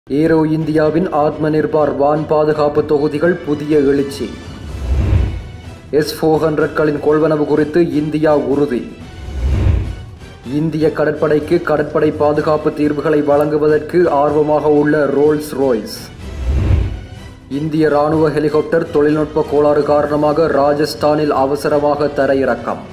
Aero இந்தியாவின் ஆத்மநிர்பார் வான் பாதுகாப்பு தொகுதிகள் புதிய எழுச்சி. S-400களின் கொள்வனவு குறித்து இந்தியா உறுதி. இந்திய கடற்படைக்கு கடற்படை பாதுகாப்பு தீர்வுகளை வழங்குவதற்கு ஆர்வமாக உள்ள ரோல்ஸ் ராய்ஸ். இந்திய ராணுவ ஹெலிகாப்டர் தொழில்நுட்ப கோளாறு காரணமாக ராஜஸ்தானில் அவசரமாக தரையிறக்கம்.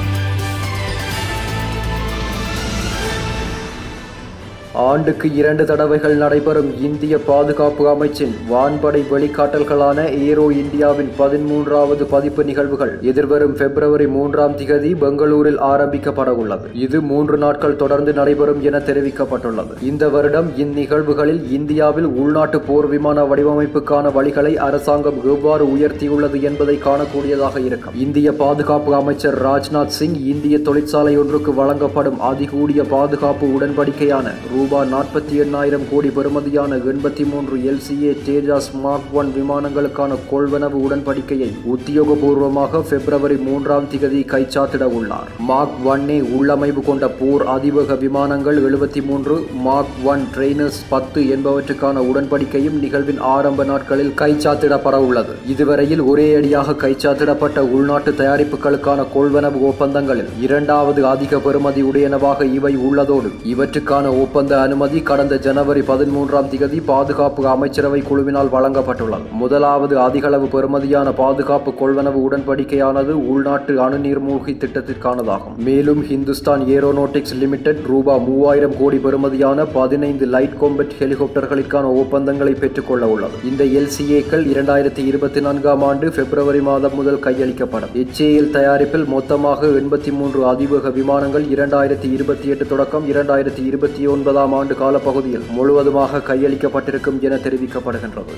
ஆண்டுக்கு 2 தடவைகள் நடைபெறும் இந்திய பாதுகாப்பு அமைச்சின் வான்படை வழிகாட்டல்களான ஏரோ இந்தியாவின் 13வது பதிப்பு நிகழ்வுகள் எதிர்வரும் பிப்ரவரி 3ஆம் திகதி பெங்களூரில் ஆரம்பிக்கப்பட உள்ளது. இது 3 நாட்கள் தொடர்ந்து நடைபெறும் என தெரிவிக்கப்பட்டுள்ளது. இந்த வருடம் இந்நிகழ்வுகளில் இந்தியாவில் உள்நாட்டு போர் விமான வடிவமைப்புக்கான வழிகளை அரசாங்கம் எவ்வாறு உயர்த்தியுள்ளது என்பதை காணக்கூடியதாக இருக்கும். இந்திய பாதுகாப்பு அமைச்சர் ராஜ்நாத் சிங் இந்திய தொழிற்சாலை ஒன்றுக்கு வழங்கப்படும் அதிகூடிய பாதுகாப்பு உடன்படிக்கையான ₹48,000 கோடி பெறுமதியான 83 LCA தேஜாஸ் மார்க் 1 விமானங்களுக்கான கொள்வனவு உடன்படிக்கையை உத்தியோகபூர்வமாக பிப்ரவரி 3ஆம் திகதி கைச்சாத்திட உள்ளார். மார்க் 1A உள்ளமைவு கொண்ட போர் அதிவேக விமானங்கள் 73, மார்க் 1 ட்ரெய்னர்ஸ் 10 என்பவற்றுக்கான உடன்படிக்கையும் நிகழ்வின் ஆரம்ப நாட்களில் கைச்சாத்திடப்பட உள்ளது. இதுவரையில் ஒரே அடியாக கைச்சாத்திடப்பட்ட உள்நாட்டு தயாரிப்புகளுக்கான கொள்வனவு ஒப்பந்தங்களில் 2வது அதிக பெறுமதி உடையனவாக இவை உள்ளதோடு இவற்றுக்கான ஒப்பந்த அனுமதி கடந்த ஜனவரி 13ஆம் திகதி பாதுகாப்பு அமைச்சரவை குழுவினால் வழங்கப்பட்டுள்ளது. முதலாவது அதிகளவு பெறுமதியான பாதுகாப்பு கொள்வனவு உடன்படிக்கையானது உள்நாட்டு அணுநீர்மூழ்கி திட்டத்திற்கானதாகும். மேலும் ஹிந்துஸ்தான் ஏரோநாட்டிக்ஸ் லிமிடெட் ₹3000 கோடி பெறுமதியான 15 லைட் காம்பேட் ஹெலிகாப்டர்களுக்கான ஒப்பந்தங்களை பெற்றுக் கொள்ள உள்ளது. இந்த LCAக்கள் 2024ஆம் ஆண்டு பிப்ரவரி மாதம் முதல் கையளிக்கப்படும். HAL தயாரிப்பில் மொத்தமாக 83 அதிவேக விமானங்கள் 2028 தொடக்கம் 2029ஆம் ஆண்டு காலப்பகுதியில் முழுவதுமாக கையளிக்கப்பட்டிருக்கும் என தெரிவிக்கப்படுகின்றது.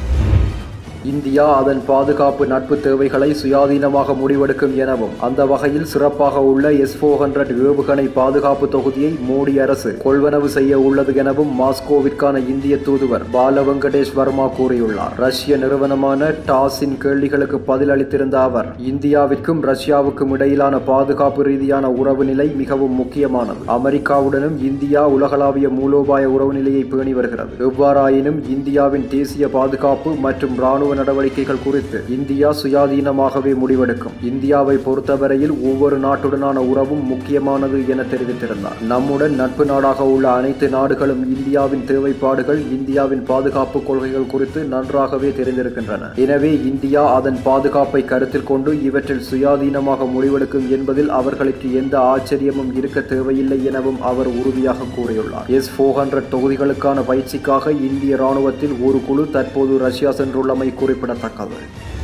இந்தியா அதன் பாதுகாப்பு நட்பு தேவைகளை சுயாதீனமாக முடிவெடுக்கும் எனவும் அந்த வகையில் சிறப்பாக உள்ள S-400 ஏவுகணை பாதுகாப்பு தொகுதியை மோடி அரசு கொள்வனவு செய்ய உள்ளது எனவும் மாஸ்கோவிற்கான இந்திய தூதுவர் பால வெங்கடேஷ் வர்மா கூறியுள்ளார். ரஷ்ய நிறுவனமான டாஸின் கேள்விகளுக்கு பதிலளித்திருந்த அவர், இந்தியாவிற்கும் ரஷ்யாவுக்கும் இடையிலான பாதுகாப்பு ரீதியான உறவு நிலை மிகவும் முக்கியமானது. அமெரிக்காவுடனும் இந்தியா உலகளாவிய மூலோபாய உறவு நிலையை பேணி வருகிறது. எவ்வாறாயினும் இந்தியாவின் தேசிய பாதுகாப்பு மற்றும் ராணுவ நடவடிக்கைகள் குறித்து இந்தியா சுயாதீனமாகவே முடிவெடுக்கும். இந்தியாவை பொறுத்தவரையில் ஒவ்வொரு நாட்டுடனான உறவும் முக்கியமானது என தெரிவித்திருந்தார். நம்முடன் நட்பு நாடாக உள்ள அனைத்து நாடுகளும் இந்தியாவின் தேவைப்பாடுகள், இந்தியாவின் பாதுகாப்பு கொள்கைகள் குறித்து நன்றாகவே தெரிந்திருக்கின்றன. எனவே இந்தியா அதன் பாதுகாப்பை கருத்தில் கொண்டு இவற்றில் சுயாதீனமாக முடிவெடுக்கும் என்பதில் அவர்களுக்கு எந்த ஆச்சரியமும் இருக்க தேவையில்லை எனவும் அவர் உறுதியாக கூறியுள்ளார். S-400 தொகுதிகளுக்கான பயிற்சிக்காக இந்திய ராணுவத்தில் ஒரு குழு தற்போது ரஷ்யா சென்றுள்ளமை குறிப்பிடத்தக்கது.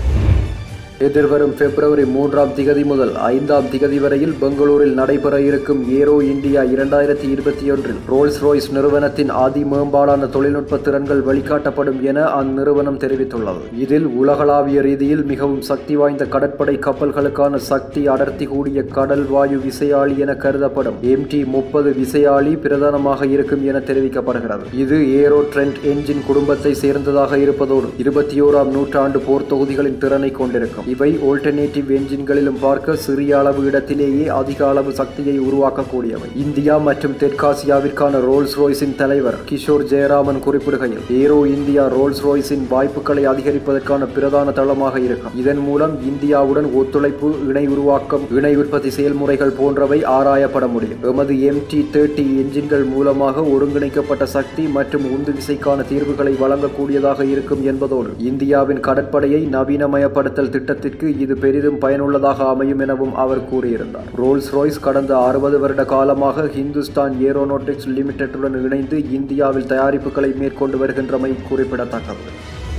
எதிர்வரும் பிப்ரவரி 3ஆம் திகதி முதல் 5ஆம் திகதி வரையில் பெங்களூரில் நடைபெற இருக்கும் ஏரோ இந்தியா 2021இல் ரோல்ஸ் ராய்ஸ் நிறுவனத்தின் அதிமேம்பாடான தொழில்நுட்ப திறன்கள் வெளிக்காட்டப்படும் என அந்நிறுவனம் தெரிவித்துள்ளது. இதில் உலகளாவிய ரீதியில் மிகவும் சக்தி வாய்ந்த கடற்படை கப்பல்களுக்கான சக்தி அடர்த்தி கூடிய கடல் வாயு விசையாழி என கருதப்படும் MT-30 விசையாழி பிரதானமாக இருக்கும் என தெரிவிக்கப்படுகிறது. இது ஏரோ ட்ரெண்ட் என்ஜின் குடும்பத்தை சேர்ந்ததாக இருப்பதோடு 21ஆம் நூற்றாண்டு போர் தொகுதிகளின் திறனை கொண்டிருக்கும். இவை ஆல்டர்னேட்டிவ் என்ஜின்களிலும் பார்க்க சிறிய அளவு இடத்திலேயே அதிக அளவு சக்தியை உருவாக்கக்கூடியவை. இந்தியா மற்றும் தெற்காசியாவிற்கான ரோல்ஸ் ராய்ஸின் தலைவர் கிஷோர் ஜெயராமன் குறிப்பிடுகையில், ஏரோ இந்தியா ரோல்ஸ் ராய்ஸின் வாய்ப்புகளை அதிகரிப்பதற்கான பிரதான தளமாக இருக்கும். இதன் மூலம் இந்தியாவுடன் ஒத்துழைப்பு, இணை உருவாக்கம், இணை உற்பத்தி செயல்முறைகள் போன்றவை ஆராயப்பட முடியும். எமது MT-30 என்ஜின்கள் மூலமாக ஒருங்கிணைக்கப்பட்ட சக்தி மற்றும் உந்து விசைக்கான தீர்வுகளை வழங்கக்கூடியதாக இருக்கும் என்பதோடு இந்தியாவின் கடற்படையை நவீனமயப்படுத்தல் திட்டத்திற்கு இது பெரிதும் பயனுள்ளதாக அமையும் எனவும் அவர் கூறியிருந்தார். ரோல்ஸ் ராய்ஸ் கடந்த 60 வருட காலமாக ஹிந்துஸ்தான் ஏரோநாட்டிக்ஸ் லிமிடெட்டுடன் இணைந்து இந்தியாவில் தயாரிப்புகளை மேற்கொண்டு வருகின்றமை குறிப்பிடத்தக்கது.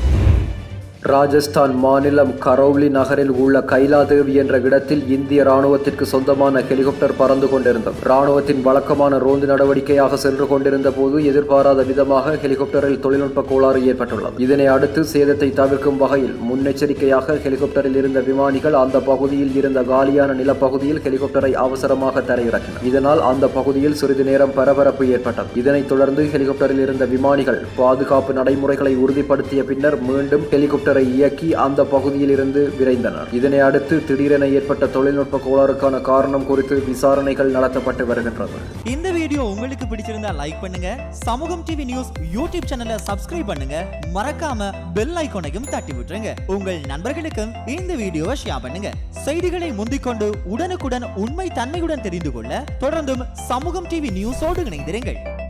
ராஜஸ்தான் மாநிலம் கரௌலி நகரில் உள்ள கைலாதேவி என்ற இடத்தில் இந்திய ராணுவத்திற்கு சொந்தமான ஹெலிகாப்டர் பறந்து கொண்டிருந்தது. ராணுவத்தின் வழக்கமான ரோந்து நடவடிக்கையாக சென்று கொண்டிருந்த போது எதிர்பாராத விதமாக ஹெலிகாப்டரில் தொழில்நுட்ப கோளாறு ஏற்பட்டுள்ளது. இதனை அடுத்து சேதத்தை தவிர்க்கும் வகையில் முன்னெச்சரிக்கையாக ஹெலிகாப்டரில் இருந்த விமானிகள் அந்த பகுதியில் இருந்த காலியான நிலப்பகுதியில் ஹெலிகாப்டரை அவசரமாக தரையிறக்கினர். இதனால் அந்த பகுதியில் சிறிது நேரம் பரபரப்பு ஏற்பட்டது. இதனைத் தொடர்ந்து ஹெலிகாப்டரில் இருந்த விமானிகள் பாதுகாப்பு நடைமுறைகளை உறுதிப்படுத்திய பின்னர் மீண்டும் ஹெலிகாப்டர் ஹெலிகாப்டரை இயக்கி அந்த பகுதியில் இருந்து விரைந்தனர். இதனை அடுத்து திடீரென ஏற்பட்ட தொழில்நுட்ப கோளாறுக்கான காரணம் குறித்து விசாரணைகள் நடத்தப்பட்டு வருகின்றன. இந்த வீடியோ உங்களுக்கு பிடிச்சிருந்தா லைக் பண்ணுங்க, சமூகம் டிவி நியூஸ் யூடியூப் சேனலை சப்ஸ்கிரைப் பண்ணுங்க, மறக்காம பெல் ஐகானையும் தட்டி விட்டுருங்க. உங்கள் நண்பர்களுக்கும் இந்த வீடியோவை ஷேர் பண்ணுங்க. செய்திகளை முந்திக்கொண்டு உடனுக்குடன் உண்மை தன்மையுடன் தெரிந்து கொள்ள தொடர்ந்தும் சமூகம் டிவி நியூஸோடு இணைந்திருங்கள்.